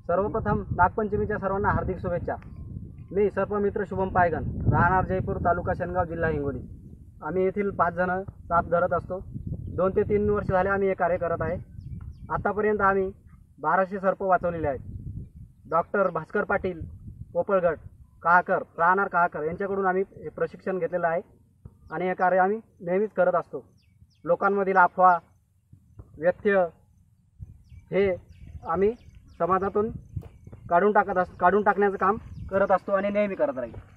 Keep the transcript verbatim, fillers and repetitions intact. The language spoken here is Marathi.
सर्वप्रथम नागपंचमीच्या सर्वांना हार्दिक शुभेच्छा। मी सर्पमित्र शुभम पायगन, राहणार जयपूर, तालुका शेनगाव, जिल्हा हिंगोली। आम्ही येथील पाच जण साप धरत असतो। दोन ते तीन वर्ष झाले आम्ही हे कार्य करत आहे। आतापर्यंत आम्ही बाराशे सर्प वाचवलेले आहेत। डॉक्टर भास्कर पाटील पोपळगड काहाकर, राहणार काहाकर यांच्याकडून आम्ही हे प्रशिक्षण घेतलेलं आहे आणि हे कार्य आम्ही नेहमीच करत असतो। लोकांमधील अफवा, व्यत्यय हे आम्ही समाजातून काढून टाकत अस काढून टाकण्याचं काम करत असतो आणि नेहमी करत राहील।